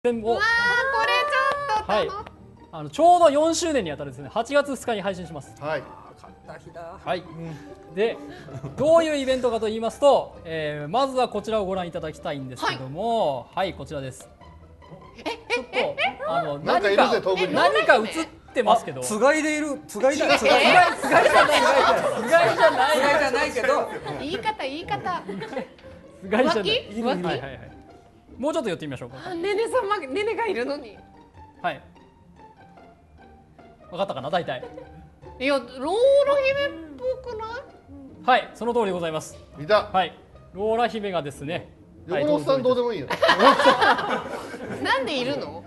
戦を、 これちょっとはい、ちょうど4周年にあたるですね、8月2日に配信します。 はい。 はい。で、どういうイベントかと言いますと、まずはこちらをご覧いただきたいんですけども、はい、こちらです。ちょっとなんかいるぜ遠くに。 何か映ってますけど。 つがいでいる。つがいだ。 つがいじゃないけど。 言い方。 つがいじゃない。 浮気？ はい。もうちょっと寄ってみましょうか。 ねねがいるのに。 はい。分かったかな、大体。 いや、ローラ姫っぽくない？ はい、その通りでございます。 いた。 はい、ローラ姫がですね。 横のおっさんどうでもいいよ。 なんでいるの？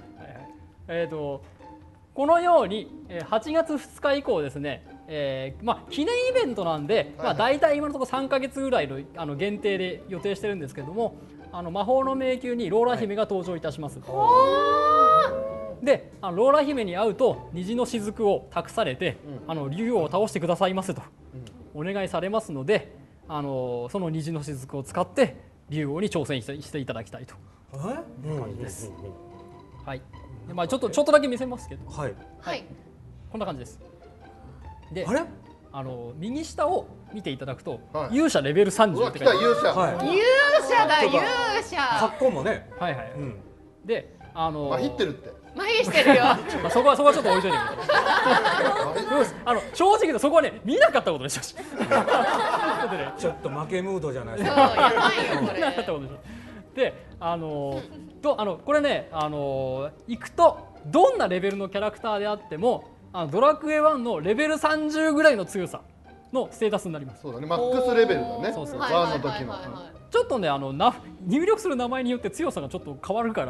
このように8月2日以降ですね、記念イベントなんで、大体今のところ3ヶ月ぐらいの限定で予定してるんですけども、魔法の迷宮にローラ姫が登場いたします。で、ローラ姫に会うと虹の雫を託されて、竜王を倒してくださいませとお願いされますので、その虹の雫を使って竜王に挑戦していただきたいという感じです。はい。で、ちょっとだけ見せますけど、 はい。 こんな感じです。で、 あれ？ 右下を見ていただくと、 はい、 勇者レベル30って書いてある。 勇者。 勇者だ、勇者。 格好もね。 はい。で、 まひってるって。 麻痺してるよ。 そこはちょっと置いといてください。正直言うとそこはね、見なかったことでしたし。 ちょっと負けムードじゃないですそう、 か。 やばいよこれ。 見なかったことでしょ。で、これね、行くとどんなレベルのキャラクターであっても、ドラクエ1のレベル30ぐらいの強さのステータスになります。 そうだね、マックスレベルだね。 そう。 1の時の。 ちょっとね、入力する名前によって強さがちょっと変わるから、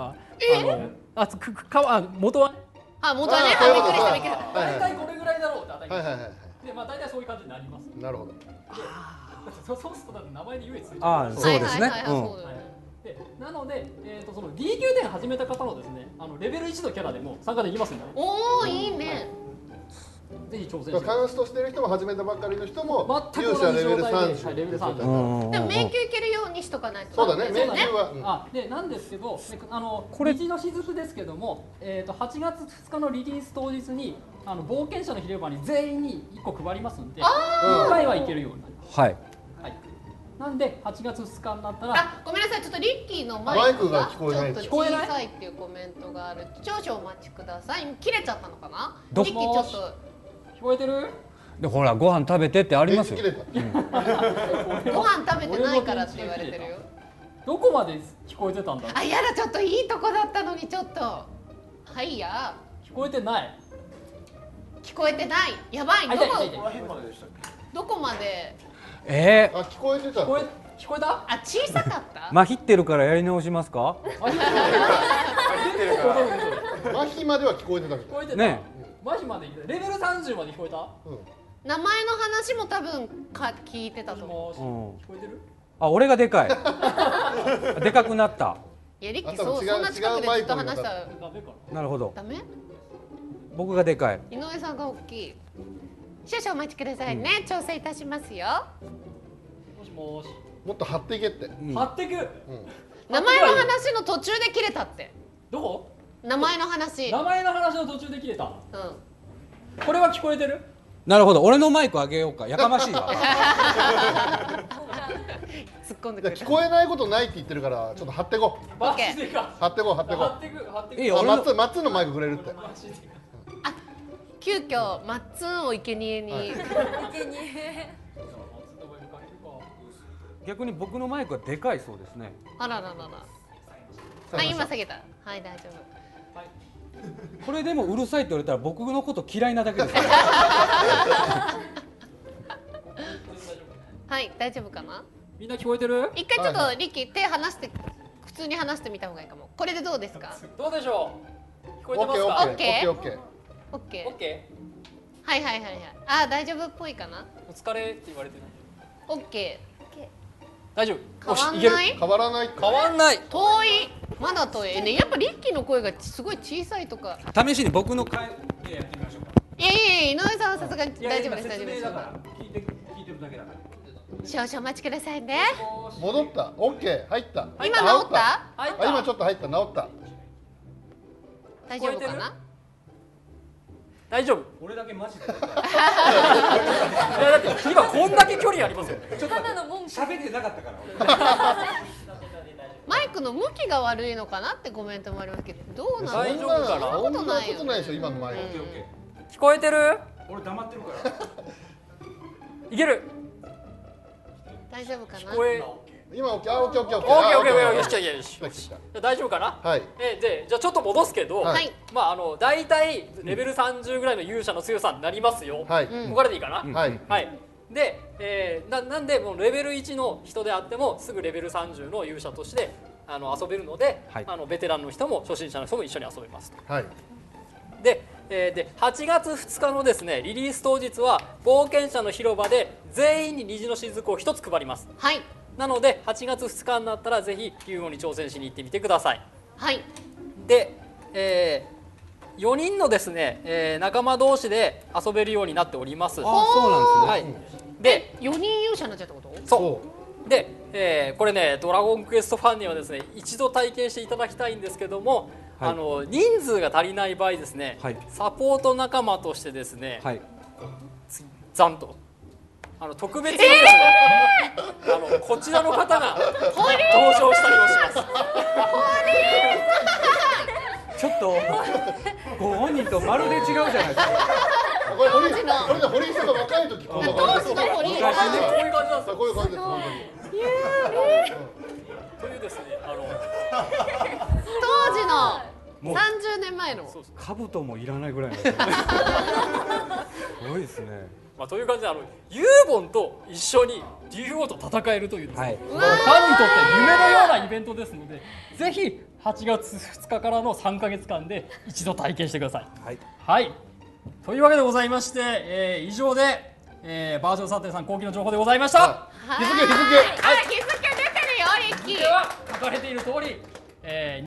元はね。 元はね、びっくりした。 大体これぐらいだろうって値はい。 で、大体そういう感じになります。 なるほど。 そうするとだって名前に優越する。 そうですね。 なので、その D 級点始めた方のですね、レベル1のキャラでも参加できますんで。 おお、いいね。 ぜひ挑戦して。 カンストしてる人も始めたばっかりの人も勇者レベル30。 レベル30。 でも迷宮行けるようにしとかないと。 そうだね、迷宮は。 で、なんですけど、虹の雫ですけども、8月2日のリリース当日に冒険者の広場に全員に1個配りますんで、1回は行けるようになります。 はい。 なんで8月2日になったら、 ごめんなさい、ちょっとリッキーのマイクがちょっと聞こえない小さいっていうコメントがある。少々お待ちください。切れちゃったのかな？ リッキーちょっと聞こえてる？ で、ほら、ご飯食べてってありますよ。 ご飯食べてないからって言われてるよ。 どこまで聞こえてたんだろう。 あ、やだ、ちょっといいとこだったのにちょっと。はいや。 聞こえてない。 聞こえてない。やばい。どこまで？ あ、聞こえてた。 聞こえた？ あ、小さかった？ まひってるからやり直しますか？ 麻痺までは聞こえてたけど。 聞こえてた。 ね。 麻痺までレベル30まで聞こえた？ 名前の話も多分聞いてたと思う。聞こえてる？ あ、俺がでかい。でかくなった。 いや、リッキー、そんな近くでずっと話したらなるほど。 ダメ？ 僕がでかい。 井上さんが大きい。少々お待ちくださいね。調整いたしますよ。 もしもし。 もっと張っていけって。 張っていく。 名前の話の途中で切れたって。 どこ？ 名前の話。 名前の話の途中で切れた。これは聞こえてる？ なるほど。俺のマイクあげようか。やかましいわ。 突っ込んでくれた。 聞こえないことないって言ってるからちょっと張ってこ。 マジでか。 張ってこ。 いいよ。 マッツンのマイクくれるって。 あ、急遽マッツンを生贄に。 逆に僕のマイクはでかいそうですね。 あらららら。あ、今下げた。はい、大丈夫。 これでもうるさいって言われたら僕のこと嫌いなだけです。 はい、大丈夫かな？ みんな聞こえてる？ 一回ちょっとリッキー手離して普通に話してみた方がいいかも。これでどうですか？ どうでしょう？聞こえてますか？ オッケー。 オッケー。 はい。あ、大丈夫っぽいかな？ お疲れって言われてる。 オッケー。 大丈夫。 変わんない？ 変わらない。 変わんない。 遠い。まだ遠いね。やっぱリッキーの声がすごい小さいとか。 試しに僕の声でやってみましょうか。 いや、井上さんはさすがに大丈夫です。大丈夫です。 聞いてるだけだから。 少々お待ちくださいね。 戻った。オッケー。入った。 今治った？ 今ちょっと入った。治った。 大丈夫かな。 大丈夫。 俺だけマジでいやだって今こんだけ距離ありますよ。 ちょっと喋ってなかったからマイクの向きが悪いのかなってコメントもありますけど、どうなの。 大丈夫かな。 そんなことないよそんなことないでしょ今のマイク。 聞こえてる？ 俺黙ってるからいける。 大丈夫かな。 聞こえ。 今オッケーオッケーオッケーオッケー。 オッケーオッケーよしよしよし。 来た来じゃあ大丈夫かな。 たはい。 でじゃあちょっと戻すけど、 はいはい。 まあ大体レベル30ぐらいの勇者の強さになりますよ。 はい。 ここからでいいかな。 はい。 はい。で、なんでもうレベル1の人であってもすぐレベル30の勇者として遊べるので、 はいベテランの人も初心者の人も一緒に遊べますと。 はい。 で8月2日のですねリリース当日は冒険者の広場で全員に虹の雫を1つ配ります。 はい。 なので8月2日になったらぜひ竜王に挑戦しに行ってみてください。 はい。 で、4人のですね、仲間同士で遊べるようになっております。 あそうなんですねはい。で、 4人勇者になっちゃったこと。 そうで、これねドラゴンクエストファンにはですね一度体験していただきたいんですけども、 はい人数が足りない場合ですね、 はいサポート仲間としてですね、 はいざんと特別にですね、こちらの方が登場したりもします。 ちょっとご本人とまるで違うじゃないですかこれ堀井さんが若い時こんな感じです。 当時の堀井こういう感じなんですよ。 こういう感じです本というですね当時のもう 30年前の。 兜もいらないぐらいのすごいですねという感じでユーボンと一緒に竜王と戦えるというですね、 はいファンにとって夢のようなイベントですので、ぜひ8月2日からの3ヶ月間で一度体験してください。 はいはい。というわけでございまして、以上で、バージョン3.3後期の情報でございました。 日付はい。日付